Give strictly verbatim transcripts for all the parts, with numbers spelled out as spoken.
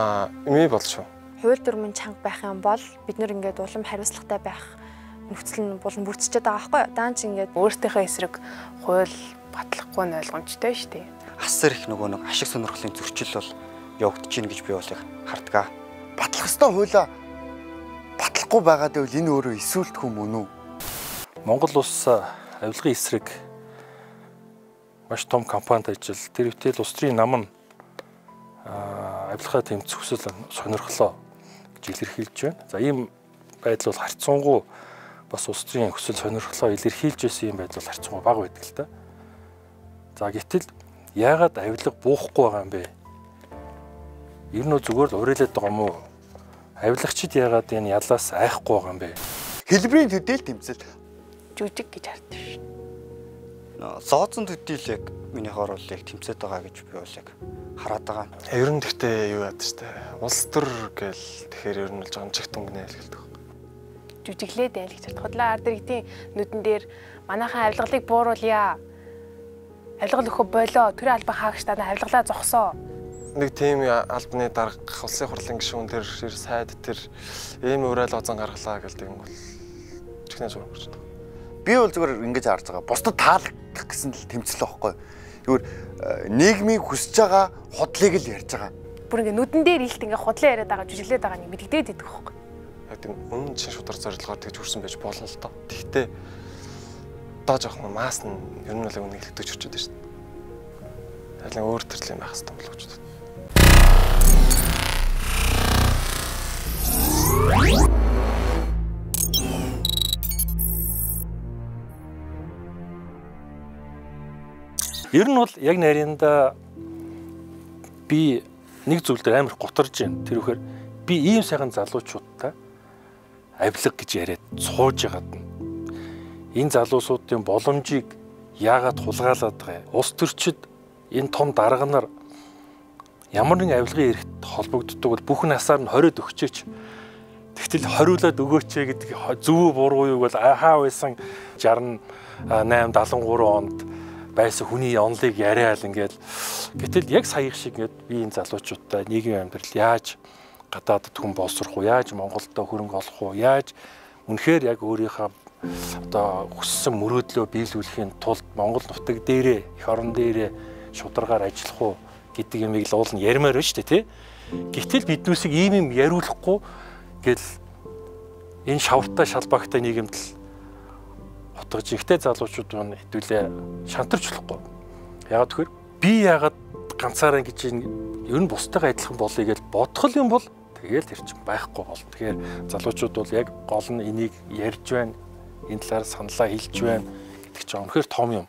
Аа, эми болчихоо. Хууль дүрмэн чанга байх юм бол бид нэр ингээд улам хариуцлагатай байх нөхцөл нь болон бүрдчихэд байгаа байхгүй юу? Даанч ингээд өөртөөхөө эсрэг хууль батлахгүй нь ойлгомжтой шүү дээ. Асар их нөгөө нэг ашиг сонирхлын зөрчил бол явагдаж гин гэж би бол их хардгаа. Батлах ёстой хуулиа батлахгүй байгаад байвал энэ өөрөө эсвэлтэх юм уу? Монгол улс авилгын эсрэг маш том компанид ажил. Тэр үтэл улс төрийн нам нь авилгаа тэмцэх хүсэл сонирхлоо гэж илэрхийлж байна. За ийм байдал бол харьцангуй бас улс төрийн хүсэл сонирхлоо илэрхийлж байсан юм байдал бол харьцангуй бага байдаг л да. За гэтэл яагаад авилга буухгүй байгаа юм бэ? Ер нь зүгээр л уриалаад байгаа юм уу? Авилгачид яагаад энэ ялаас айхгүй байгаа юм бэ? Хэлбэрийн төдийл тэмцэл Жүжиг гэж хардаг шүү. Зооцон төдийл яг миний хоор бол яг тэмцээд байгаа гэж би бол яг хараад байгаа. Ер нь тэгтээ юу яадаг штэ. Улс төр гэл тэгэхээр ер нь л жоон чигт өнгөнэ л гэлдэг. Жүжиглээд байл гэж хардаг. Худлаа ард иргэдийн нүдэн дээр манайхан авилгалыг бууруулъя. Авилгал өгөх болоо. Төрийн албан хаагч та авилгалаа зогсоо. Нэг тийм албаны дарга улсын хурлын гишүүн тэр сайд тэр ийм уриал оцон гаргалаа гэлдэг юм бол чихнээ зураг гарч байна. Би бол зүгээр ингэж харж байгаа. Бусдад таалагдах гэсэн л тэмцэл байхгүй. Зүгээр нийгмийг хүсэж байгаа худлыг л ярьж байгаа. Бүр ингэ нүдэн дээр илт ингэ худлаа яриад байгаа жүжиглээд байгаа нэг мэддэгдээд идэх байхгүй. Яг тийм үнэн чин шудар зорилгоор тэгж хүрсэн байж болно л доо. Тэгтээ доо жоохон маас нь ер нь л үнэ хэлэгдэж очиод байна шүү дээ. Харин өөр төрлийн байх хэрэгтэй болов гэж байна. Ер нь бол яг нарийнда би нэг зүйл дээр амар гутарж байна. Тэр үхээр би ийм сайхан залуучуудтай авилга гэж яриад сууж яагаад нь энэ залуусуудын боломжийг яагаад хулгайлаад байгаа юм? Улс төрчид энэ том дарга нар ямар нэгэн авилгын эрхт холбогддог бол бүх насаар нь хориод өгчөөч. Тэгтэл хориулаад өгөөч гэдэг зөв буруу юу бол хаа байсан шестдесет восемь седемдесет три онд байсан хүний онлыг яриад ингээд гэтэл яг саяхан шиг ингээд би энэ залуучуудтай нийгмийн амьдрал яаж гадаадд хүн боловсрох уу, яаж Монголдо хөрөнгө олох уу, яаж үнэхээр яг өөрийнхөө одоо хүссэн мөрөөдлөө биелүүлэхийн тулд Монгол нутаг дээрээ эх орон дээрээ шударгаар ажиллах уу гэдэг юмыг л уул нь ярмаар байна шүү дээ, тий. Гэтэл биднүүсийг ийм юм яриулахгүй гэл энэ шавтаа шалбаагтай нийгэмд л утгаж ихтэй залуучууд маань хэдүүлээ шантарч болохгүй. Яагаад тэгэхээр би яагаад ганцаараа гэж ер нь бусдайгаа адилхан болъё гэж бодох юм бол тэгэл тэр чинь байхгүй болно. Тэгэхээр залуучууд бол яг гол нь энийг ярьж байна, энэ талаар саналаа хэлж байна гэдэг чинь үнэхээр том юм.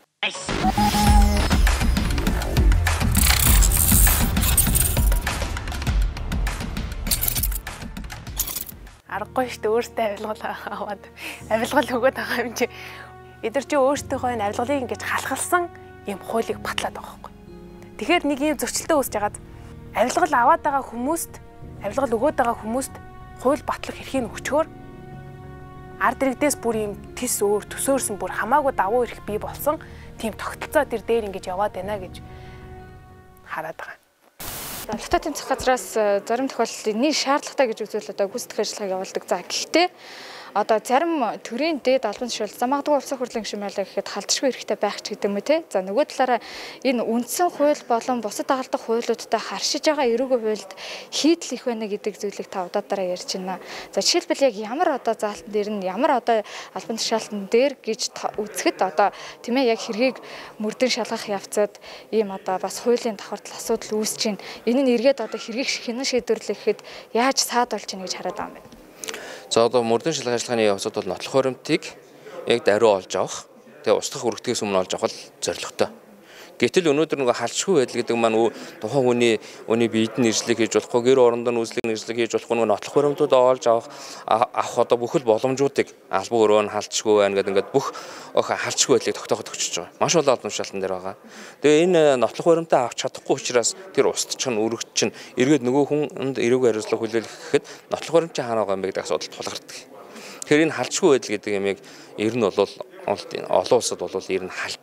Аргагүй шүү дээ өөртөө авилгал аваад авилгал өгөөд байгаа юм чи эдгээр чи өөртөөхөө энэ авилгалыг ингэж халахалсан юм хуулийг батлаад байгаа байхгүй. Тэгэхээр нэг юм зөрчилтэй үүсэж хагаад авилгал аваад байгаа хүмүүст авилгал өгөөд байгаа хүмүүст хууль батлах эрхийг өгчөөр ард иргэдээс бүр юм тис өөр төсөөрсөн бүр хамаагүй давуу эрх бий болсон тийм тогтолцоо тэр дээр ингэж яваад байна гэж хараад байгаа. Авилгатай тэмцэх газраас зарим тохиолдолд нэг шаардлагатай гэж үзвэл одоо гүйцэтгэх ажиллагааг явуулдаг. За гэхдээ одоо зарим төрийн дээд албан тушаал за магадгүй улсын хурлын гишүүнээ гэхэд халдшгүй хэрэгтэй байх ч гэдэг юм уу те. За нөгөө талаараа энэ үндсэн хууль болон бусад дагалдах хуулиудтай харшиж байгаа эрүүгийн хуульд хийдэл их байна гэдэг зүйлийг та удаадараа ярьж байна. За жишээлбэл яг ямар одоо заалтан дээр нь ямар одоо албан тушаалтан дээр гэж үзэхэд одоо тийм ээ яг хэргийг мөрдөн шалгах явцад ийм одоо бас хуулийн давхардал асуудал үүсэж байна. Энэ нь эргээд одоо хэргийг хинэн шийдвэрлэхэд яаж саад болж байна гэж хараад байгаа юм бэ? За одоо мөрдөн шалгах ажиллагааны явцад бол нотлох баримтыг яг даруй олж авах, тэгээ устгах үргэлтгээс өмнө олж авах зорилготой. Гэтэл өнөөдөр нөгөө халдшгүй байдал гэдэг маань тухайн хүний өний биед нь нэршлиг хийж болохгүй, гэр оронд нь үзлэг нэршлиг хийж болохгүй нөгөө нотлох баримтуудаа олж авах авах одоо бүхэл боломжуудыг албан өрөө нь халдшгүй байна гэдэг ингээд бүх халдшгүй байдлыг тогтооход өгчөж байгаа. Маш олон албан тушаалтан дээр байгаа. Тэгээ энэ нотлох баримтаа авч чадахгүй учраас тэр устч нь өргөч чинь эргээд нөгөө хүнд эрүүг хариуцлага хүлээх гэхэд нотлох баримт чинь хаана байгаа юм бэ гэдэг асуудал тулгардаг. Тэгэхээр энэ халдшгүй байдал гэдэг ямиг ер нь бол олон улсад бол ер нь халж байгаа.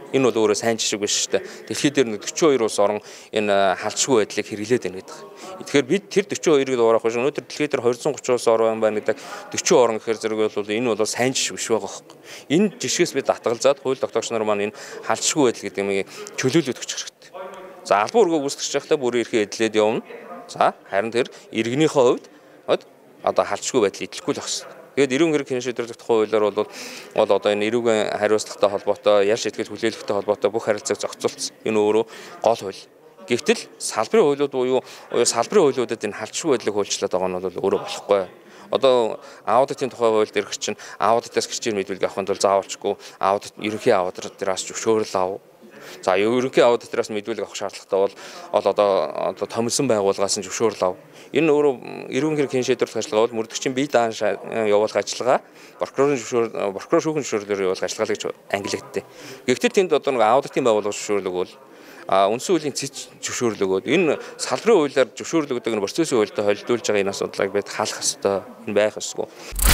Энэ бол өөрөө сайн жишг биш шүү дээ. Дэлхийд дээр forty-two улс орон энэ халдшгүй байдлыг хэрэглээд байна гэдэг. Тэгэхээр бид тэр forty-two гээд дуурайх биш. Өнөөдөр дэлхийд дээр two hundred thirty улс орон байна гэдэг forty орон гэхээр зэрэг бол энэ бол сайн жишг биш байгаа хөөхгүй. Энэ жишгээс бид татгалзаад хууль тогтоогч нар маань энэ халдшгүй байдал гэдэг юмыг чөлөөлөд өгчих хэрэгтэй. За албан үүргээ гүйцэтгэж байхдаа бүрийн эрхээ эдлээд явна. За харин тэр иргэнийхээ хувьд одоо халдшгүй байдал идэлхгүй л багс. Тэгээд эрүүн хэрэг хэн шийдвэрлэх тухай хуулиар бол бол одоо энэ эрүүгийн хариуцлагатай холбоотой, ял шийтгэл хүлээлттэй холбоотой бүх харилцааг зохицуулсан. Энэ өөрөө гол хууль. Гэвтэл салбарын хуулиуд буюу салбарын хуулиудад энэ халдшгүй байдлыг хуульчлаад байгаа нь бол өөрөө болохгүй. Одоо аудитын тухай хуульд ирэх чинь аудитаас гэрчээр мэдүүлэг авахын тулд заавалчгүй аудит ерөнхий аудитороос зөвшөөрөл ав. За ерөнхий аудитороос мэдүүлэг авах шаардлагатай бол одоо одоо томилсон байгууллагаас нь зөвшөөрөл ав. Энэ өөрөө эрүүн хэрэг хэн шийдвэрлэх ажиллагаа бол мөрдөгчийн бие даан явуулах ажиллагаа, прокурорын зөвшөөрөл, прокурор шүүхийн зөвшөөрлөөр явуулах ажиллагаа гэж ангилагддаг. Гэхдээ тэнд одоо нэг аудитын байгууллага зөвшөөрлөг бол а үндсэн хуулийн цэц зөвшөөрлөг өгөөд энэ салбарын хуулиар зөвшөөрлөгдөг нь процессын хуультай холилдуулж байгаа энэ асуудлыг бид хаалах ёстой. Энэ байх ёсгүй.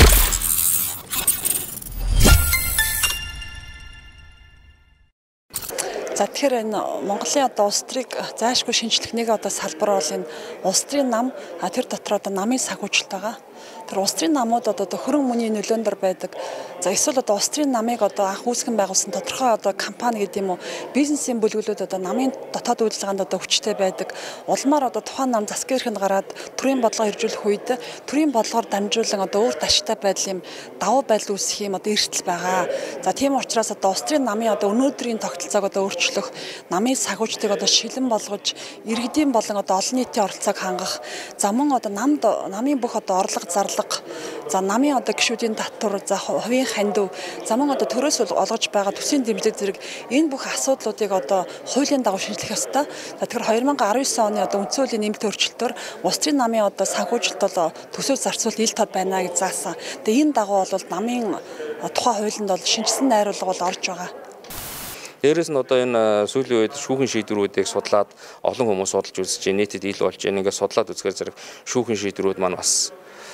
За тэгэхээр энэ Монголын одоо улс төрийг зайлшгүй шинжлэх нэг одоо салбар бол энэ улс төрийн нам тэр дотор одоо намын сахиужилт байгаа. Тэр улс төрийн намууд одоо хөрөн мөний нөлөөнд дор байдаг. За эсвэл одоо улс төрийн намыг одоо анх үүсгэн байгуулсан тодорхой одоо компани гэдэг юм уу бизнесийн бүлгэлүүд одоо намын дотоод үйлчилгээнд одоо хүчтэй байдаг. Улмаар одоо тухайн нам засгийн эрхэнд гараад төрийн бодлого хэрэгжүүлэх үед төрийн бодлогоор дамжуулан одоо өөрт ашигтай байдал юм давуу байдал үүсэх юм одоо эрсдэл байгаа. За тийм учраас одоо улс төрийн намын одоо өнөөдрийн тогтолцоог одоо өөрчлөх, намын сахиужтыг одоо шилэн болгож, иргэдийн болон одоо олон нийтийн оролцоог хангах, за мөн одоо намд намын бүх одоо орлого зарлага, за намын одоо гишүүдийн татвар, за хувийн хандив, за мөн одоо төрөөс олгож байгаа төсвийн дэмжлэг зэрэг энэ бүх асуудлуудыг одоо хуулийн дагуу шинжлэх ёстой. За тэгэхээр two thousand nineteen оны одоо үндсэн хуулийн нэмэлт өөрчлөлтөөр улс төрийн намын одоо санхүүжилт бол төсөв зарцуулалт ил тод байна гэж заасан. Тэгээ энэ дагуу бол намын тухайн хуулинд бол шинжилсэн найруулга бол орж байгаа. Дээрээс нь одоо энэ сүүлийн үед шүүхийн шийдвэрүүдийг судлаад олон хүмүүс судалж үзэж байна. Нийтэд ил болж байна. Ингээд судлаад үзэхээр зэрэг шүүхийн шийдвэрүүд маань бас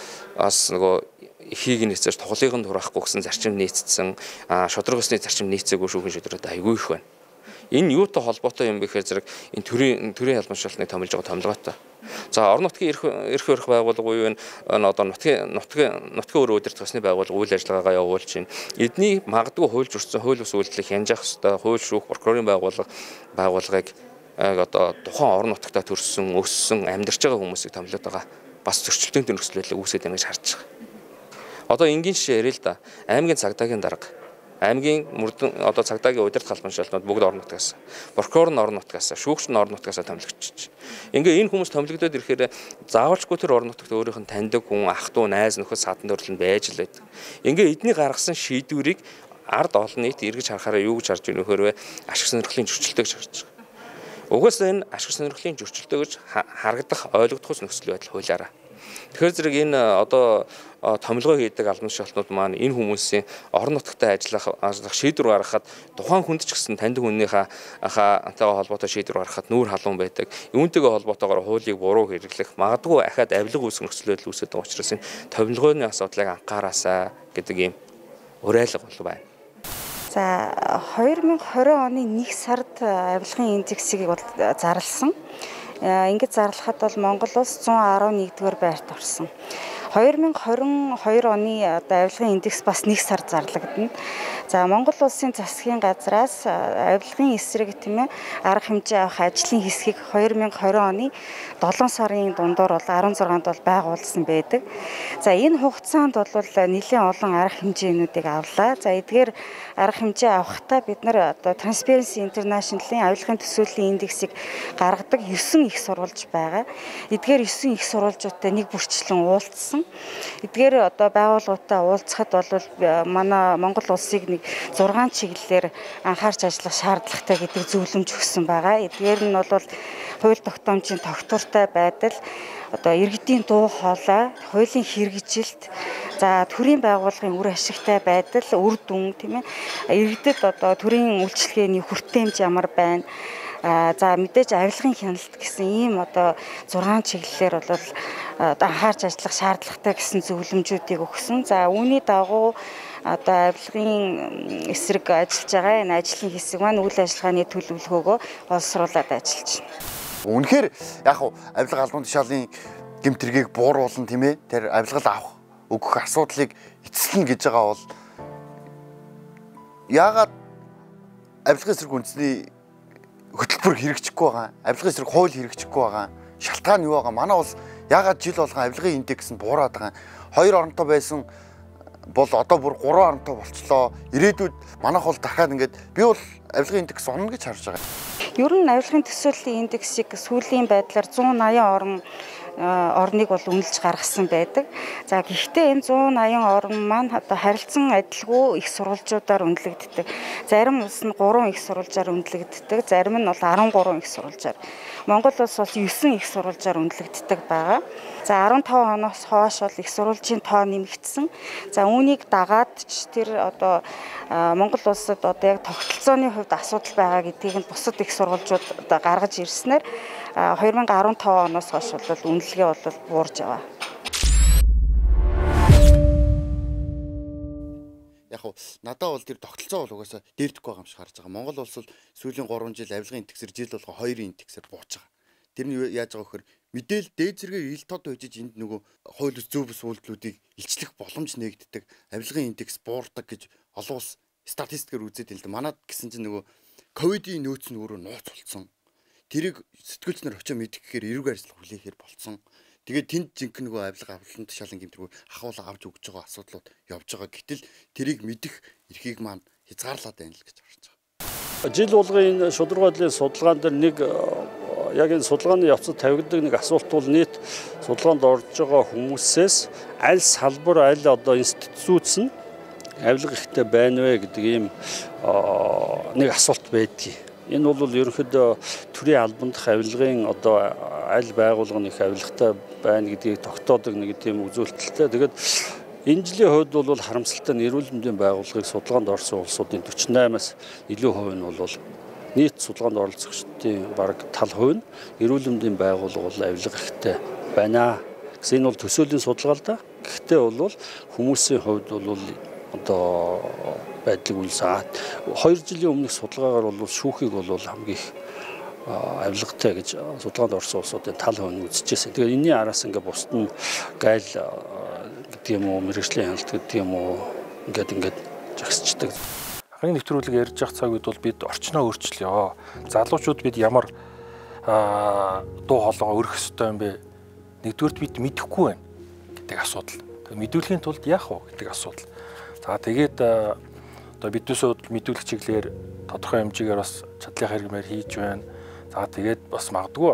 бас нөгөө ихийг нийцэж тоглоыг нь тураахгүй гэсэн зарчим нийцсэн, шудраг усны зарчим нийцээгүй шүүхийн шийдвэрүүд айгүй их байна. Энэ юутай холбоотой юм бэ гэхээр зэрэг энэ төрийн төрийн ялмшилтыг томилж байгаа томилгоотой. За орон нутгийн эрх эрх барих байгууллага буюу энэ одоо нутгийн нутгийн нутгийн өөр өдөрт тусны байгууллага үйл ажиллагаагаа явуулж байна. Эдний магадгүй хууль зөрчсөн хууль ус үйлдэлийг хянжих ёстой, хууль шүүх прокурорын байгууллага байгууллагыг одоо тухайн орон нутгатаа төрсөн, өссөн, амьдарч байгаа хүмүүсийг томилоод байгаа бас зөрчилтөнд нөхцөл байдлыг үүсгэж байна гэж харж байгаа. Одоо энгийн жишээ ярил л да. Аймгийн цагдаагийн дарга аймгийн мөрдөн одоо цагдаагийн удирдах халбаншилтнууд бүгд орон нутгаас, прокурор нь орон нутгаас, шүүгч нь орон нутгаас томилогдчих. Ингээ энэ хүмүүс томилогдоод ирэхээр заавалчгүй тэр орон нутагт өөрийнх нь таньдаг хүн, ах дүү, найз нөхөд садан дөрлөнд байж л байдаг. Ингээ эдний гаргасан шийдвэрийг ард олон нийт эргэж харахаараа юу гэж харж байна вөхөр вэ? Ашиг сонирхлын зөрчилтэй гэж харж байгаа. Угаасаа энэ ашиг сонирхлын зөрчилтэй гэж харагдах ойлгогдох нөхцөл байдал хуулиараа. Тэгэхээр зэрэг энэ одоо томилгоо хийдэг албан тушаалтнууд маань энэ хүмүүсийн орон нутагтай ажиллах ажиллах шийдвэр гаргахад тухайн хүнд ч гэсэн таньдаг хүнийхээ хаатай холбоотой шийдвэр гаргахад нүүр халуун байдаг. Үүнтэйгээ холбоотойгоор хуулийг буруу хэрэглэх, магадгүй ахаад авилга үүсгэх нөхцөл байдал үүсэж байгаа учраас энэ томилгооны асуудлыг анхаараасаа гэдэг ийм уриалга бол байна. За twenty twenty оны нэг сард авилгын индексийг бол зарласан. Ингэж зарлахад бол Монгол улс one eleven дугаар байрт орсон. twenty twenty-two оны одоо авилгын индекс бас нэг сар зарлагдана. За Монгол улсын засгийн газраас авилгын эсрэг тийм ээ арга хэмжээ авах ажлын хэсгийг twenty twenty оны seven сарын дундуур бол sixteen-нд бол байгуулсан байдаг. За энэ хугацаанд бол нэлээд олон арга хэмжээнүүдийг авлаа. За эдгээр арга хэмжээ авахдаа бид нар одоо Transparency International-ийн авилгын төсөөлийн индексийг гаргадаг nine их сурвалж байгаа. Эдгээр nine их сурвалжуудтай нэг бүрчлэн уулзсан. Эдгээр одоо байгууллагуудаа уулзахад бол манай Монгол улсыг нэг six чиглэлээр анхаарч ажиллах шаардлагатай гэдэг зөвлөмж өгсөн байгаа. Эдгээр нь бол хууль тогтоомжийн тогтвортой байдал, одоо иргэдийн дуу хоолой, хуулийн хэрэгжилт, за төрийн байгууллагын үр ашигтай байдал, үр дүн тийм ээ. Иргэдэд одоо төрийн үйлчилгээний хүртээмж ямар байна? За мэдээж авилгын хяналт гэсэн ийм одоо six чиглэлээр бол анхаарч ажиллах шаардлагатай гэсэн зөвлөмжүүдийг өгсөн. За үүний дагуу одоо авилгын эсрэг ажиллаж байгаа энэ ажлын хэсэг маань үйл ажиллагааны төлөвлөгөөгөө боловсруулад ажиллаж байна. Үнэхээр яг хуу авилга албан тушаалын гэмтэргийг бууруулна тийм ээ. Тэр авилгал авах өгөх асуудлыг эцэслэнэ гэж байгаа бол яагаад авилгын эсрэг үндэсний хөтөлбөр хэрэгжихгүй байгаа, авилгын эсрэг хууль хэрэгжихгүй байгаа, шалтгаан юу байгаа? Манай улс яагаад жил болгон авилгын индекс нь буураад байгаа? Хоёр оронтой байсан бол одоо бүр гурван оронтой болчлоо. Ирээдүйд манайх бол дахиад ингээд би бол авилгын индекс онно гэж харж байгаа. Ер нь авилгын төсөөллийн индексийг сүүлийн байдлаар зуун аян орн орныг бол үнэлж гаргасан байдаг. За гэхдээ энэ зуун аян орн маань одоо харилцан адилгүй их сурвалжуудаар үнэлэгддэг. Зарим улс нь гурван их сурвалжаар үнэлэгддэг, зарим нь бол арван гурван их сурвалжаар. Монгол улс бол девять их сурвалжаар үнэлэгддэг байгаа. За арван таван оноос хойш бол их сурвалжийн тоо нэмэгдсэн. За үүнийг дагаад ч тэр одоо Монгол улсад одоо яг тогтолцооны хувьд асуудал байгаа гэдгийг нь бусад их сурвалжууд одоо гаргаж ирснээр хоёр мың арван таван оноос хойш бол үнэлгээ бол буурж байгаа. Яг хуу надад бол тэр тогтолцоо бол угаасаа дээрдэхгүй байгаа юм шиг харж байгаа. Монгол улс бол сүүлийн гурван жил авилгын индексээр жил болго хоёрын индексээр бууж байгаа. Тэр нь яаж байгаа вэхээр мэдээл дээд зэрэгээр ил тод үжиж энд нөгөө хууль ёс зүйн бүс үйлдэлүүдийг илчлэх боломж нэгддэг. Авилгын индекс буурдаг гэж олон улс статистикээр үзээд л дээ. Манад гэсэн чинь нөгөө ковидын нөөц нь өөрөө нууц болсон. Тэрийг сэтгүүлч нар очоо мэдэх гэхээр эрүүг арилслах хүлээхээр болцсон. Тэгээд тэнд жинхэнэ нөгөө авилга авлалт тушаалын гэмтрүү ахуулаа авч өгч байгаа асуудлууд явж байгаа. Гэтэл тэрийг мэдэх эрхийг маань хязгаарлаад байна л гэж харж байгаа. Жил болгон энэ шударгааллын судалгаан дээр нэг яг энэ судалгааны явцад тавигддаг нэг асуулт бол нийт судалгаанд орж байгаа хүмүүсээс аль салбар аль одоо институц нь авилга ихтэй байна вэ гэдэг ийм нэг асуулт байдгийг. Энэ бол ерөнхийдөө төрийн албан дах авилгын одоо аль байгууллага их авилгатай байна гэдгийг тогтоодог нэг тийм үзүүлэлттэй. Тэгээд энэ жилийн хувьд бол харамсалтай нь эрүүл мэндийн байгууллагыг судалгаанд орсон улсуудын дөрвөн восемнаас илүү хувь нь бол нийт судалгаанд оролцогчдын бараг тал хувь нь эрүүл мэндийн байгууллага бол авилга ихтэй байна. Гэсэн энэ бол төсөөлийн судалгаа л да. Гэхдээ бол хүмүүсийн хувьд бол одоо байдлыг үлсээд хоёр жилийн өмнөх судалгаагаар бол шүүхийг бол хамгийн их авилгатай гэж судалгаанд орсон улсуудын тал хувь нь үзчихсэн. Тэгээд энэний араас ингээ бусд нь гайл гэдэг юм уу, мэрэгжлийн хяналт гэдэг юм уу ингээд ингээд жагсчдаг. Анхны нэвтрүүлэг ярьж явах цаг үед бол бид орчноо өөрчлөё. Залуучууд бид ямар дуу хоолойгоо өргөх ёстой юм бэ? Нэгдүгээрт бид мэдэхгүй байна гэдэг асуудал. Мэдүүлэхийн тулд яах вэ гэдэг асуудал. За тэгээд одоо биднээс мэдүүлэх чиглэлээр тодорхой хэмжээгээр бас чадлын хэрэгмээр хийж байна. За тэгээд бас магадгүй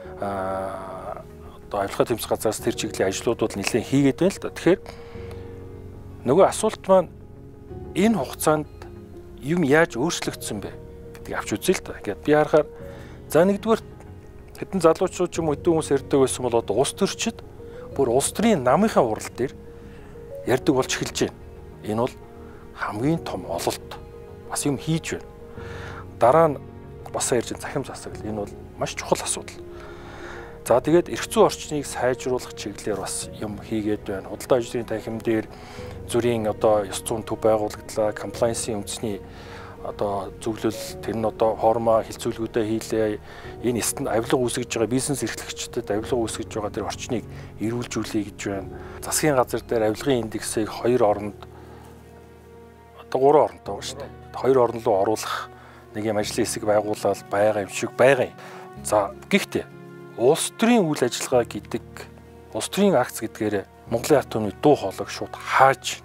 аа одоо авилга тэмцэх газраас тэр чиглэлийн ажлуудууд нэлээд хийгээд байна л да. Тэгэхээр нөгөө асуулт маань энэ хугацаанд юм яаж өөрчлөгдсөн бэ гэдгийг авч үзье л да. Ингээд би харахаар за нэгдүгээр хэдэн залуучууд ч юм уу хэдэн хүмүүс ярьдаг байсан бол одоо улс төрчид бүр улс төрийн намынхаа урал дээр ярьдаг болж эхэлж байна. Энэ бол хамгийн том ололт. Бас юм хийж байна. Дараа нь бас ярьж захим засаг. Энэ бол маш чухал асуудал. За тэгээд эрх зүйн орчныг сайжруулах чиглэлээр бас юм хийгээд байна. Худалдаа ажлын танхим дээр зүрийн одоо ёс зүйн төв байгуулагдлаа, комплайенсийн үндэсний одоо зөвлөл тэр нь одоо форма хилцүүлгүүдэд хийлээ. Энэ авилга үүсгэж байгаа бизнес эрхлэгчдэд авилга үүсгэж байгаа тэр орчныг эрүүлжүүлэе гэж байна. Засгийн газар дээр авилгын индексийг хоёр оронд одоо гурван оронтой байна шүү дээ. Хоёр орн руу оруулах нэг юм ажлын хэсэг байгуулалт байгаа юм шиг байгаа юм. За гэхдээ улс төрийн үйл ажиллагаа гэдэг улс төрийн акц гэдгээр Монголын ард түмний дуу хоолойг шууд хааж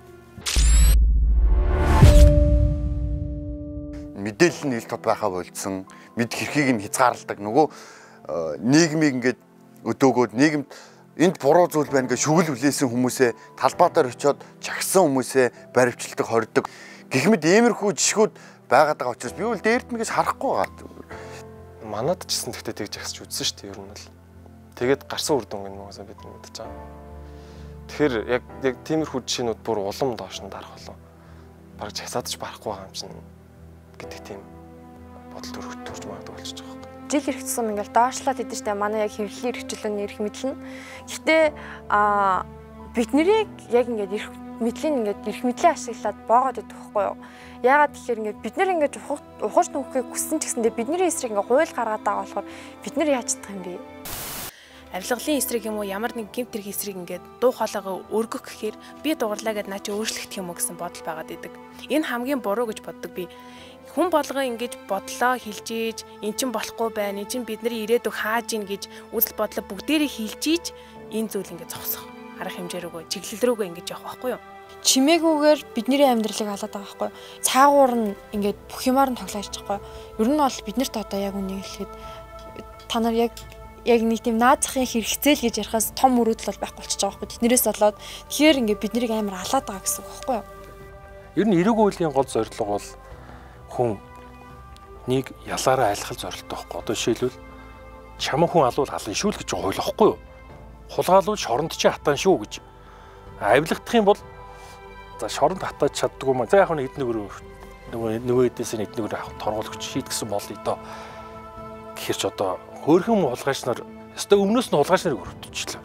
мэдээлэл нь ил тод байхаа болцсон, мэдэх эрхийг нь хязгаарладаг нөгөө нийгмийг ингээд өдөөгөөд нийгэмд энд буруу зүйл байна гэж шүгэл хүлээсэн хүмүүсээ талбай дээр очиод чагсан хүмүүсээ баривчилдаг, хордог. Гэх мэт иймэрхүү жишгүүд байгаад байгаа учраас би бол дээрдмэгээс харахгүй байгаа. Манад ч гэсэн тэгтээ тэгж агсч үзсэн шүү дээ ер нь л. Тэгээд гарсан үр дүн юм уусаа бид мэдчихэж байгаа. Тэгэхээр яг яг тиймэрхүү жишээнүүд бүр улам доош нь дарах болов. Бараг часаад ч барахгүй байгаа юм чинь гэдэг тийм бодол төрөх төрж магадгүй болчихж байгаа юм. Жил ирэх тусам ингээл доошлоод идэв штэ манай яг хэвлэлийн эрхчлөлийн эрх мэдэл нь. Гэхдээ а бид нарыг яг ингээд эрх мэдлийг ингээд эрх мэдлээ ашиглаад боогоод идэх байхгүй юу? Яагаад тэгэхээр ингээд бид нэр ингээд ухаж нөхөхийг хүссэн ч гэсэндээ бидний эсрэг ингээд хууль гаргаад байгаа болохоор бид нэр яаж чадах юм бэ? Авилгалын эсрэг юм уу ямар нэг гэмт хэрэг эсрэг ингээд дуу хоолойгоо өргөх гэхээр би дугарлаа гэд наа чи өөрчлөгдөх юм уу гэсэн бодол байгаад идэг. Энэ хамгийн буруу гэж боддог би. Хүн болгоо ингэж бодлоо хэлж ийж эн чин болохгүй байна. Эн чин бидний ирээдүг хааж ийн гэж үзэл бодлоо бүгдээрээ хэлж ийж энэ зүйл ингэж зогсох. Арга хэмжээ рүүгээ чиглэл рүүгээ ингэж явах байхгүй юу? Чимээгүйгээр бидний амьдралыг халаад байгаа байхгүй юу? Цаагуур нь ингээд бүх юмар нь тоглож байгаа байхгүй юу? Ер нь бол биднэрт одоо яг үнийг хэлэхэд та нар яг яг нэг тийм наазахын хэрэгцээл гэж ярихаас том мөрөөдөл бол байхгүй болчихж байгаа байхгүй юу? Тэднэрээс болоод тэгэхээр ингээд биднийг амар халаад байгаа гэсэн үг байхгүй юу? Ер нь эрүүг үеийн гол зорилго бол хүн нэг ялаараа айлхал зорилттой байхгүй. Одоо жишээлбэл чаман хүн алуул алын шүү л гэж хууль واخгүй юу? Хулгаалвал шоронд чи хатаан шүү гэж. Авилгадах юм бол за шоронд хатааж чаддгүй маа. За яг нэг эднэг нөгөө нөгөө эдээс нь эднэг авах торгуулагч шийдгсэн болъё доо. Гэхдээ ч одоо хөөрхөн хулгайч нар өстой өмнөөс нь хулгайч нарыг өрөвдчихлээ.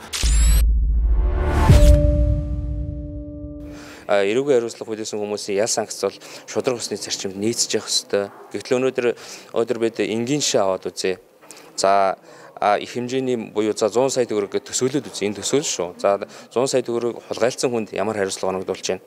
Эрүүгийн хариуцлага хүлээсэн хүмүүсийн ял санкц бол шудраг усны зарчимд нийцэж явах ёстой. Гэвтэл өнөөдөр өнөөдөр бид энгийн жишээ аваад үзье. За их хэмжээний буюу за зуун сая төгрөг гэж төсөөлөд үзье. Энэ төсөөл шүү. За зуун сая төгрөг хулгайлцсан хүнд ямар хариуцлага оногдуулж байна?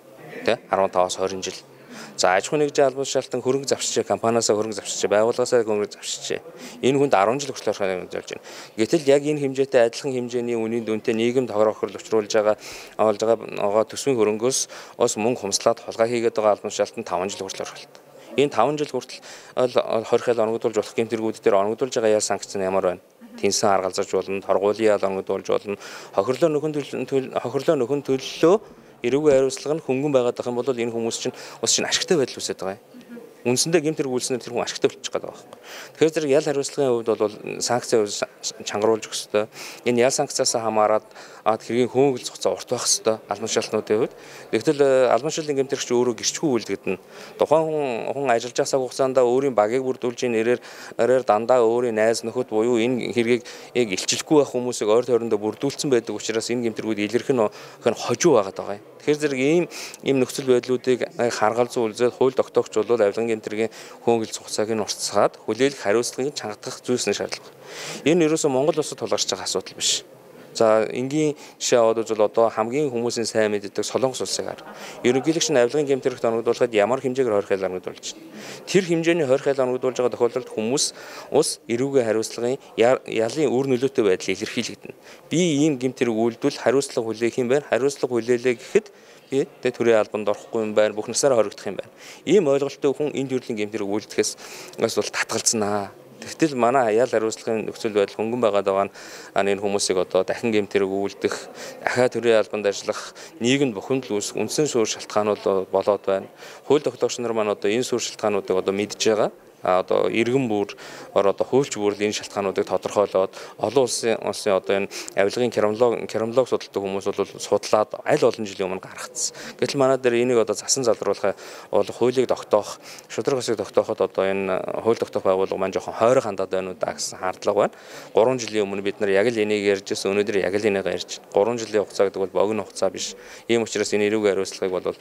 Тэ арван таваас хорин жил. За аж ахуйн нэгжийн албан тушаалтан хөрөнгө завшигчээ, компаниасаа хөрөнгө завшигчээ, байгууллагаасаа хөрөнгө завшигчээ. Энэ хүнд арван жил хүртэл хөрөнгө завж байна. Гэтэл яг энэ хэмжээтэй адилхан хэмжээний үнийн дүнтэй нийгэм тохирох хөрөлөвчруулж байгаа олж байгаа төсвийн хөрөнгөөс ус мөнгө хумслаад хулгай хийгээд байгаа албан тушаалтан таван жил хүртэл орхилт. Энэ таван жил хүртэл хорихол оногдуулж болох гэмтэргүүд дээр оногдуулж байгаа ял санкц нь ямар байна? Тэнсэн аргалзаж болно, торгуулийн ял оногдуулж болно. Хохирлоо нөхөн төлөө хохирлоо нөхөн төлөө эрүүгийн хариуцлага нь хөнгөн байгаад байгаа юм бол энэ хүмүүс чинь ус чинь ашигтай байдал үүсэж байгаа юм. Үндсэндээ гэмт хэрэг үйлснээр тэр хүн ашигтай болчих гээд байгаа байхгүй. Тэгэхээр зэрэг ял хариуцлагын хувьд бол санкцын чангаруулж өгөх ёстой. Энэ ял санкцаас хамаарат хэргийн хөөнгөл зохицоо урт байх ёстой албан тушаалтнуудын хувьд. Тэгтэл албан тушаалтын гэмт хэрэгч өөрөө гэрчгүй үйлдэгдэнэ. Тухайн хүн хүн ажиллаж байгаа хугацаанд өөрийн багийг бүрдүүлж ийн нэрээр ороор дандаа өөрийн найз нөхөд буюу энэ хэргийг яг илчлэхгүй байх хүмүүсийг ойр тойрондоо бүрдүүлсэн байдаг учраас энэ гэмт хэрэгүүд илэрх нь хожуу байгаад байгаа юм. Тэгэхээр зэрэг ийм ийм нөхцөл байдлуудыг харгалзуу үлзээд хууль тогтоогч бол авилгын гэмтрийн хөөнгөл цугцааг нь уртсгаад хүлээлт хариуцлагыг чангадах зүйлс нь шаардлага. Энэ ерөөсөө Монгол улсад тулгарч байгаа асуудал биш. За энгийн жишээ аваад үзвэл одоо хамгийн хүмүүсийн сайн мэддэг Солонгос улсыг хар. Ерөнхийлөгч нь авилгын гэмт хэрэгт оногдуулахад ямар хэмжээгээр хорих хэл оногдуулж байна. Тэр хэмжээний хорих хэл оногдуулж байгаа тохиолдолд хүмүүс ус эрүүгийн хариуцлагын ялын үр нөлөөтэй байдлыг илэрхийлэгдэнэ. Би ийм гэмт хэрэг үйлдвэл хариуцлага хүлээх юм байна. Хариуцлага хүлээлээ гэхэд би тэ төрийн албанд орохгүй юм байна. Бүх насаараа хоригдох юм байна. Ийм ойлголттой хүн энэ төрлийн гэмт хэрэг үйлдэхээс бас бол татгалзнаа. Тэгтэл манай ял хариуцлагын нөхцөл байдал хөнгөн байгаад байгаа нь энэ хүмүүсийг одоо дахин гэмт хэрэг үйлдэх, дахиад төрийн албанд ажиллах, нийгэмд бухимдал үүсэх үндсэн суурь шалтгаанууд болоод байна. Хууль тогтоогч нар маань одоо энэ суурь шалтгаануудыг одоо мэдж байгаа. Одоо иргэн бүр одоо хуульч бүрл энэ шалтгаануудыг тодорхойлоод олон улсын улсын одоо энэ авилгын криминолог криминолог судалдаг хүмүүс бол судлаад аль олон жилийн өмнө гаргацсан. Гэтэл манай дээр энийг одоо засан залруулах бол хуулийг тогтоох, шудраг усыг тогтооход одоо энэ хууль тогтоох байгууллага маань жоохон хойроо хандаад байна уу да гэсэн хардлага байна. гурван жилийн өмнө бид нар яг л энийг ярьж байсан, өнөөдөр яг л энийг ярьж байна. гурван жилийн хугацаа гэдэг бол богино хугацаа биш. Ийм учраас энэ эрүүгийн хариуцлагыг бол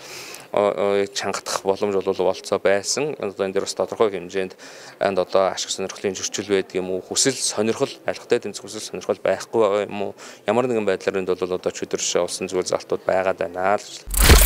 чангадах боломж бол болцоо байсан. Одоо энэ дээр бас тодорхой хэмжээнд энд одоо ашиг сонирхлын зөрчил байдаг юм уу, хүсэл сонирхол алхтай тэмцэх хүсэл сонирхол байхгүй байгаа юм уу, ямар нэгэн байдлаар энд бол одоо чөтгөршөө болсон зүйл залтууд байгаад байна л.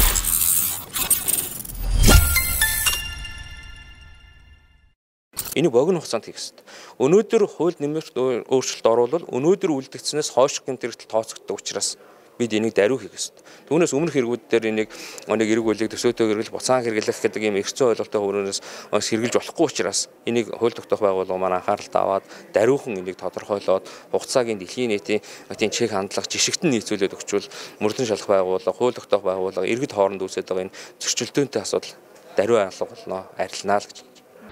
Энийг богино хугацаанд хийх хэрэгтэй. Өнөөдөр хууль нэмэлт өөрчлөлт оруулал өнөөдөр үлдэгдснээс хойш гэмт хэрэгтэл тооцогддог учраас бид энийг даруй хийх ёстой. Түүнээс өмнөх хэрэгүүд дээр энийг нэг эрэг үлийг төсөөтэй хэрэглэж буцаан хэрэглэх гэдэг ийм эрхцэн ойлголттой хөрөөнөөс хэрэгжилж болохгүй учраас энийг хууль тогтоох байгууллага маань анхааралтай аваад даруйхан энийг тодорхойлоод хугацаагийн дэлхийн нийтийн тийм чек хандлага жишгтэн нийцүүлээд өгчвөл мөрдөн шалах байгууллага, хууль тогтоох байгууллага иргэд хооронд үүсэж байгаа энэ зөрчилдөөнтэй асуудал даруй алга болно, арилнаа л гэж.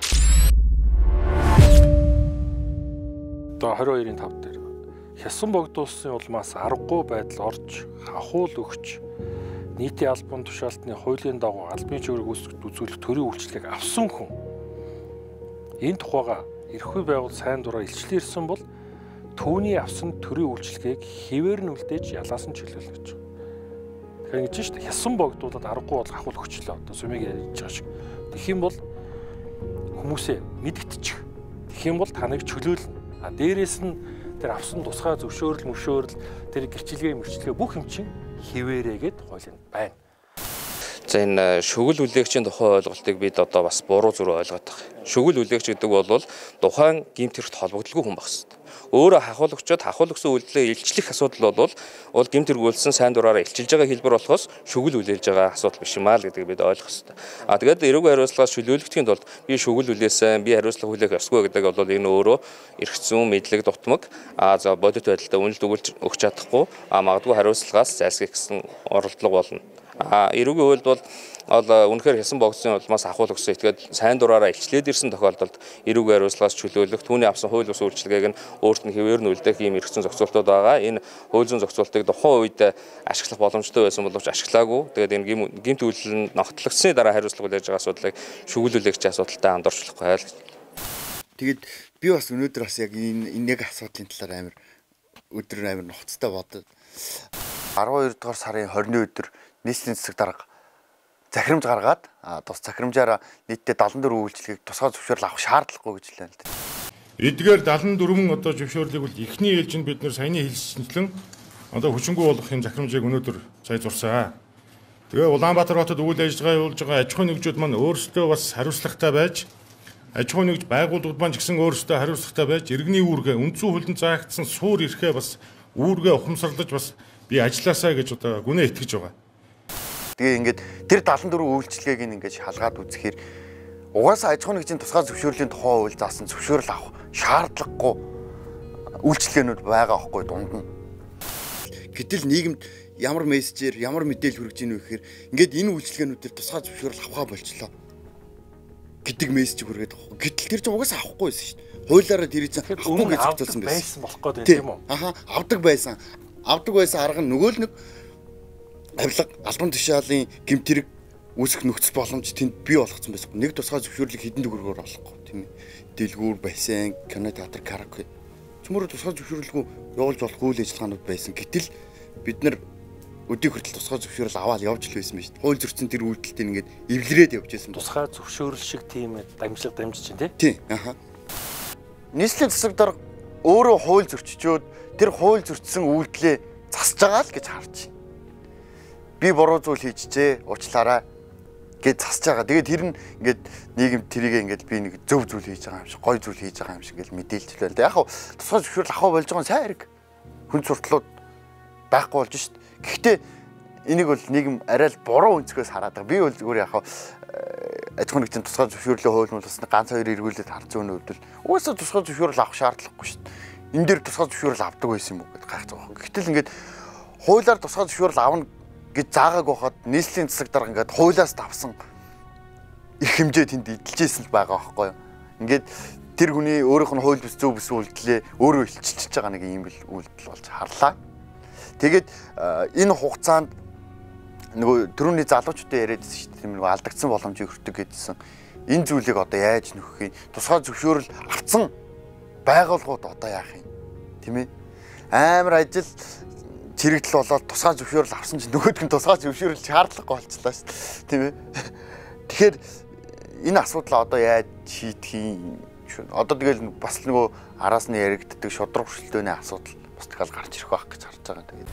Одоо двадцать two-ийн five дээр Хясан богдуулсан улмаас аргагүй байдал орж хахуул өгч нийтийн албан тушаалтны хуулийн дагуу албан чөөрөг үзүүлэх төрийн үйлчлэгийг авсан хүн энэ тухайга эрхүй байгуул сайн дураар илчлэн ирсэн бол түүний авсан төрийн үйлчлэгийг хэвээр нь үлдээж ялаасан чиглэл гэж. Тэгэхээр ингэж шүү дээ. Хясан богдуулаад аргагүй бол хахуул өгчлөө. Одоо сумыг ярьж байгаа шиг. Тэгэх юм бол хүмүүсээ мэдгэдчих. Тэгэх юм бол таныг чөлөөлнө. А дээрээс нь тэр авсан тусгай зөвшөөрөл, мөшөөрөл, тэр гэрчилгээ, мөрчлөгээ бүх юм чинь хിവэрээгээд хуулинд байна. За энэ шүгэл үлээгчийн тухайн ойлголтыг бид одоо бас буруу зүрх ойлгоод байгаа. Шүгэл үлээгч гэдэг бол тухайн гэмт хэрэгт холбогдлгүй хүн байх хэрэгтэй. Өөрөө хахуулагчид хахуулагсан үйлдэлээ илчлэх асуудал бол бол гэмт хэрэгүүлсэн сайн дураараа илчилж байгаа хэлбэр болохоос шүгэл үлээж байгаа асуудал биш юм аа л гэдгийг бид ойлгох хэрэгтэй. А тэгээд эрүүг хариуцлагаас чөлөөлөгдөхийн тулд би шүгэл үлээсэн, би хариуцлага хүлээх ёсгүй гэдэг бол энэ өөрөө эрх зүйн мэдлэг дутмаг. А за бодит байдалтай үнэлт өгүүлж өгч чадахгүй, а магадгүй хариуцлагаас зайлсхийх гэсэн оролдлого болно. А эрүүгийн хувьд бол үнэхээр хясан богдсон улмаас ахуул өгсөн итгээд сайн дураараа илчлээд ирсэн тохиолдолд эрүүгийн хариуцлагаас чөлөөлөх, түүний авсан хууль бус үйлчилгээг нь өөрт нь хэвээр нь үлдээх ийм эрх зүйн зохицуултууд байгаа. Энэ хууль зүйн зохицуултыг тухайн үед ашиглах боломжтой байсан боловч ашиглаагүй. Тэгээд энэ гэмт үйлдэл нь ногтлогдсны дараа хариуцлага хүлээж байгаа асуудлыг шүгэл үлээгч асуудалтай хамдуулчлахгүй байл. Тэгээд би бас өнөөдөр бас яг энэ нэг асуудлын талаар амар өдөр амар нухацтай бодод. арван хоёр дугаар сарын хорины өдөр нийслэлийн засаг дарга захирамж гаргаад тус захирамжаараа нийтдээ дадлан дөрвөн үйлчлэгийг тусгай зөвшөөрөл авах шаардлагагүй гэж хэлсэн л дээ. Эдгээр дадлан дөрвөн одоо зөвшөөрлийг бол эхний ээлжинд бид нэр саяны хэлсэнчлэн одоо хүчингүй болох юм захирамжийг өнөөдөр сая зурсан. Тэгээ Улаанбаатар хотод үйл ажиллагаа явуулж байгаа аж ахуйн нэгжүүд маань өөрсдөө бас хариуцлагатай байж аж ахуйн нэгж байгууллагууд маань ч гэсэн өөрсдөө хариуцлагатай байж иргэний үүргээ үндсэн хуулинд заагдсан суур эрхээ бас үүргээ ухамсарлаж бас би ажилласаа гэж одоо гүнээ итгэж байгаа. Тэгээ ингээд тэр дадлан дөрвөн үйлчлэгийг ингээд шалгаад үзэхээр угаасаа аж ахуйн нэгжийн тусгай зөвшөөрлийн тухай хууль заасан зөвшөөрөл авах шаардлагагүй үйлчлэгээнүүд байгаа байхгүй дунд нь. Гэтэл нийгэмд ямар мессежээр ямар мэдээлэл хүргэж ийнө вэ гэхээр ингээд энэ үйлчлэгээнүүдээр тусгай зөвшөөрөл авахаа болчлоо гэдэг мессеж хүргээд байгаа. Гэтэл тэр чинь угаасаа авахгүй байсан шүү дээ. Хуулиараа тэр чинь авахгүй гэж зөвлөсөн байсан болох гээд байна тийм үү? Аха, авдаг байсан. Авдаг байсан арга нь нөгөө л нэг авилга албан тушаалын гэмт хэрэг үүсэх нөхцөл боломж тэнд бий болгоцсон байсан. Нэг тусгай зөвшөөрлийг хэдэн төгрөгөөр олохгүй тийм ээ. Дэлгүүр, бассейн, кино театр, караоке. Цөмөр тусгай зөвшөөрлгүй явуулж болох үйл ажиллагаанууд байсан. Гэтэл бид нар өдийг хүртэл тусгай зөвшөөрөл аваад явж л байсан байж. Хууль зөрчсөн тэр үйлдэлтийг ингээд эвлэрээд явж байсан. Тусгай зөвшөөрөл шиг тийм дамжлага дамжиж чинь тий? Тийм. Аха. Нийслэлийн засаг дарга өөрөө хууль зөрчичөөд тэр хууль зөрчсөн үйлдэлээ засаж байгаа л гэж харж байна. Би буруу зүйл хийчихжээ, уучлаарай гэж засаж байгаа. Тэгээд тэр нь ингээд нийгэм тэрийг ингээд би нэг зөв зүйл хийж байгаа юм шиг, гоё зүйл хийж байгаа юм шиг ингээд мэдээлж л байна. Яг хав тусгай зөвшөөрөл авах болж байгаа нь сайн хэрэг. Хүн суртлууд байхгүй болж шít. Гэхдээ энийг бол нийгэм арай л буруу өнцгөөс хараад байгаа. Би бол зүгээр яг хав аж ахуйн нэгжийн тусгай зөвшөөрлөө хууль мөлөс ганц хоёр эргүүлээд харж байгаа нүүд л уусаа тусгай зөвшөөрөл авах шаардлагагүй шít. Энэ дээр тусгай зөвшөөрөл авдаг байсан юм уу гэж гайхаж байгаа. Гэтэл ингээд хуулиар тусгай зөвшөөрөл авна гэж заагаагүй хаад нийслэлийн засаг дарга ингээд хуулиас давсан их хэмжээ тэнд эдэлжсэн л байгаа байхгүй юу. Ингээд тэр хүний өөрийнх нь хууль бус зөв бус үйлдэлээ өөрөө илчилчихэж байгаа нэг юм бил үйлдэл болж харлаа. Тэгээд энэ хугацаанд нөгөө түрүүний залуучуудын яриадсэн шүү дээ. Нөгөө алдагдсан боломжийг хүртэг гэдсэн. Энэ зүйлийг одоо яаж нөхөх юм? Тусгай зөвшөөрөл авсан байгууллагууд одоо яах юм? Тийм ээ. Амар ажил чирэгдэл болоод тусгай зөвшөөрөл авсан чинь нөгөөдг нь тусгай зөвшөөрөл шаардлагагүй болчихлоо шүү дээ. Тийм ээ. Тэгэхээр энэ асуудлаа одоо яаж шийдэх юм? Одоо тэгэл бас нөгөө араас нь яригддаг шудраг хөшөлтөөний асуудал бас тэгэл гарч ирэх байх гэж харж байгаа. Тэгээд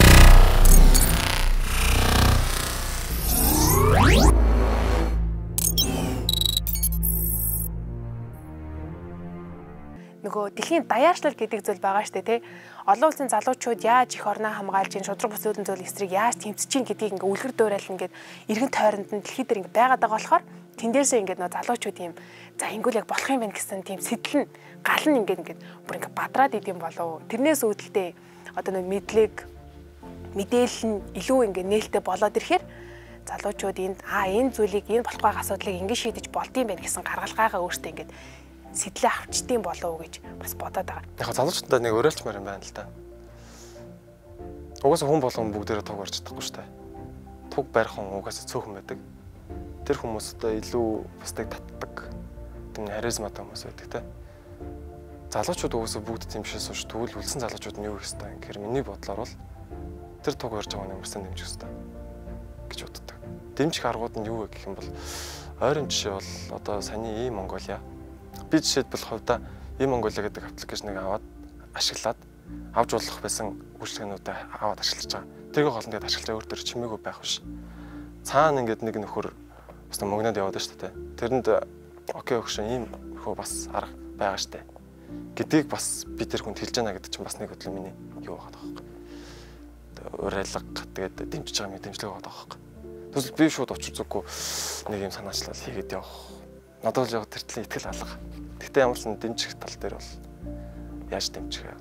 нөгөө дэлхийн даяарчлал гэдэг зүйл байгаа штэ тий. Олон улсын залуучууд яаж их орноо хамгаалж ин шудраг бус үүдэн зүйл эсрэг яаж тэмцэж ин гэдгийг ингээ үлгэр дуурайл ингээд эргэн тойронд нь дэлхийд дээр ингээ байгаад байгаа болохоор тэн дээрсээ ингээд нөгөө залуучууд юм за ингүүл яг болох юм байна гэсэн тийм сэтэл нь гал нь ингээд ингээд бүр ингээ бадраад идэм болов. Тэрнээс үүдэлтэй одоо нөгөө мэдлэг мэдээлэл нь илүү ингээ нээлттэй болоод ирэхээр залуучууд энд аа энэ зүйлийг энэ болох байгаа асуудлыг ингээ шийдэж болдсон байх гэсэн гаргалгаагаа өөртөө ингээ сэтлээ авчдсан болов уу гэж бас бодоод байгаа. Яг залуучуудаа нэг уриалчмаар юм байна л да. Угаасаа хүн болгон бүгдээрээ туг барьж чадахгүй шүү дээ. Туг барих хүн угаасаа цөөхөн байдаг. Тэр хүмүүс одоо илүү бусдыг татдаг. Тийм харизматай хүмүүс байдаг те. Залуучууд угаасаа бүгд тийм шээс ууш тэгвэл үлсэн залуучууд нь юу хийх ёстой юм гэхээр миний бодлоор бол тэр туг барьж байгаа юмсан дэмжих ёстой. гэж боддог. Дэмжих аргууд нь юу вэ гэх юм бол ойрын жишээ бол одоо саяны И Монголиа. Би жишээлбэл хувьдаа И Монголиа гэдэг аппликейшнийг аваад ашиглаад авч болох байсан үйлчлэгнүүдэд аваад ашиглаж байгаа. Тэрийг голон дээр ашиглаж өөр төр чимээгүй байх биш. Цаана ингээд нэг нөхөр бас мөнгөнд яваад шүү дээ. Тэрэнд окей өгшөн ийм хөө бас арга байгаа штэ. Гэдгийг бас би тэр хүнд хэлж яана гэдэг чинь бас нэг хөдөл миний юу байгаа байхгүй. Урайлга тэгээд дэмжиж байгаа юм дэмжлэг байгаа байхгүй. Тэгвэл би шууд очир зүггүй нэг юм санаачлал хийгээд явах. Надад л яг тэр төлөв итгэл алга. Гэхдээ ямар ч дэмжих тал дээр бол яаж дэмжих вэ?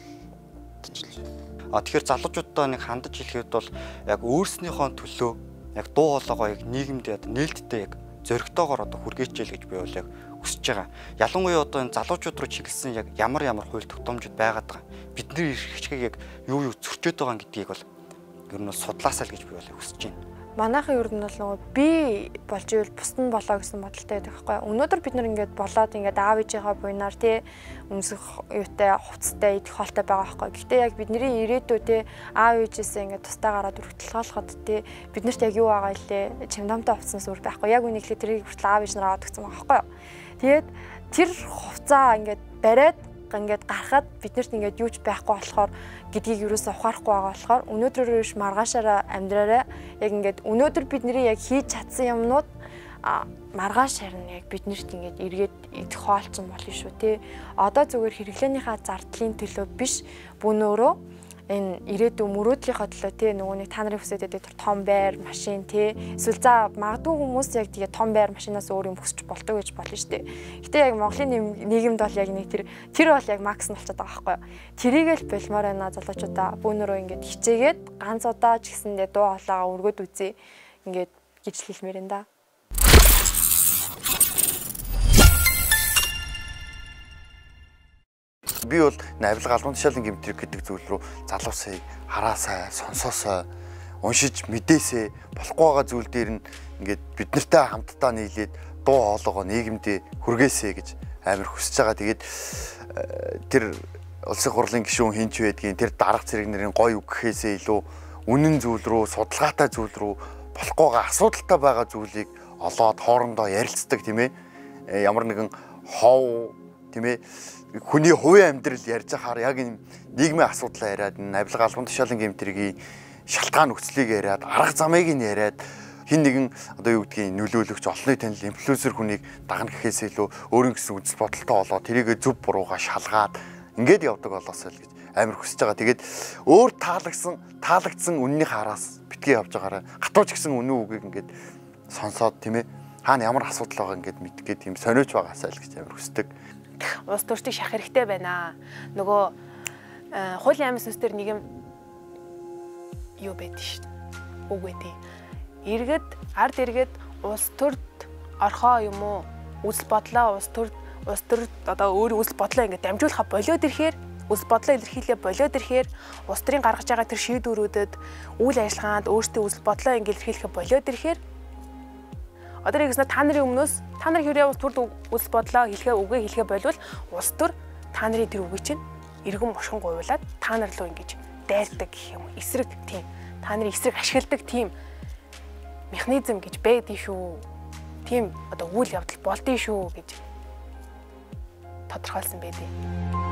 А тэгэхээр залуучуудаа нэг хандаж хэлэхэд бол яг өөрснийхөө төлөө яг дуу хоолойгоо яг нийгэмд яг нээлттэй яг зоригтойгоор одоо хүргээчээл гэж би бол яг хүсэж байгаа. Ялангуяа одоо энэ залуучууд руу чиглэсэн яг ямар ямар хууль тогтоомжууд байгаад байгаа. Бидний эрх хичгийг яг юу юу зөрчөөд байгаа гэдгийг бол ер нь бол судлаасаа л гэж би бол хүсэж байна. Манайхан ер нь бол нөгөө би болж ивэл бусд нь болоо гэсэн бодолтой байдаг байхгүй. Өнөөдөр бид нар ингээд болоод ингээд аав ээжийнхаа буйнаар тий өмсөх юутай хувцастай идэх хоолтой байгаа байхгүй. Гэхдээ яг бидний ирээдүй тий аав ээжээсээ ингээд тустай гараад өргөтөлгөөлөхөд тий биднэрт яг юу байгаа илээ чимдамтай хувцаснаас өөр байхгүй. Яг үнийг хэлэхэд тэрийг хүртэл аав ээж нараа аваад өгсөн байгаа байхгүй. Тэгээд тэр хувцаа ингээд бариад ингээд гарахад биднэрт ингээд юуч байхгүй болохоор гэдгийг юусоо ухаарахгүй байгаа болохоор өнөөдрөө биш маргаашаараа амьдраарай. Яг ингээд өнөөдөр бидний яг хийж чадсан юмнууд маргааш харин яг биднэрт ингээд эргээд идэх хоолцсон болно шүү тий. Одоо зүгээр хэрэглээнийхаа зардлын төлөө биш бүн өөрөө энэ ирээдүйн мөрөөдлийнхөө төлөө тий нөгөө нэг та нарын хүсэж байдаг тэр том байр машин тий эсвэл за магадгүй хүмүүс яг тэгээ том байр машинаас өөр юм хүсч болдог гэж болно шүү дээ. Гэтэ яг Монголын нийгэмд бол яг нэг тэр тэр бол яг макс нь болчиход байгаа байхгүй юу. Тэрийг л болмоор байна залуучуудаа бүүнөрөө ингээд хичээгээд ганц удаа ч гэсэндээ дуу хоолойгоо өргөд үзье ингээд гэж хэлмээр энэ да. Би бол авилга албан тушаалын гэмтрэг гэдэг зүйл рүү залуусаа хараасаа, сонсоосоо, уншиж мэдээсээ болохгүй байгаа зүйл дээр нь ингээд бид нартай хамтдаа нийлээд дуу хоолойгоо нийгэмдээ хүргээсэй гэж амар хүсэж байгаа. Тэгээд тэр улсын хурлын гишүүн хинч байдгийн тэр дарга зэрэг нарын гой үг гэхээсээ илүү үнэн зүйл рүү, судалгаатай зүйл рүү болохгүй байгаа асуудалтай байгаа зүйлийг олоод хоорондоо ярилцдаг тийм ээ. Ямар нэгэн хов тийм ээ хүний хувийн амьдрал ярьж ахаар яг энэ нийгмийн асуудлаа яриад энэ авилга албан тушаалын гэмтрийн шалтгаан нөхцөлийг яриад арга замыг нь яриад хин нэгэн одоо юу гэдгийг нөлөөлөгч олонний танил инфлюенсер хүнийг дагна гэхээс илүү өөрийн гэсэн үзэл бодолтой болоод тэрийг зөв бурууга шалгаад ингээд явдаг болоосоо л гэж амар хүсэж байгаа. Тэгээд өөр таалагсан таалагдсан үнний хараас битгий явж байгаараа хатууч гэсэн үнэн үгийг ингээд сонсоод тийм ээ хаана ямар асуудал байгаа ингээд мэдгээд тийм сониуч байгаасаа л гэж амар хүсдэг. Улс төрчийг шах хэрэгтэй байна. Нөгөө хуулийн аймаг сүнстэр нэг юм юу байдаг шүү дээ. Үг байдیں۔ Иргэд ард иргэд улс төрд орхоо юм уу? Үзэл бодлоо улс төрд улс төрд одоо өөр үзэл бодлоо ингээд дамжуулахаа болоод ирэхээр үзэл бодлоо илэрхийлээ болоод ирэхээр улс төрийн гаргаж байгаа тэр шийдвэрүүдэд үйл ажиллагаанд өөрсдийн үзэл бодлоо ингээд илэрхийлэхэ болоод ирэхээр одоо нэгснэ та нарын өмнөөс та нар хэрэг улс төрд үзэл бодлоо хэлэхээ үгээ хэлэхээ болвол улс төр та нарын тэр үгийг чинь эргэн бошхон гуйлаад та нар руу ингэж дайрдаг гэх юм эсрэг тийм та нарын эсрэг ашигладаг тийм механизм гэж байдгийг шүү. Тийм одоо үйл явдал болдгийг шүү гэж тодорхойлсон байдیں۔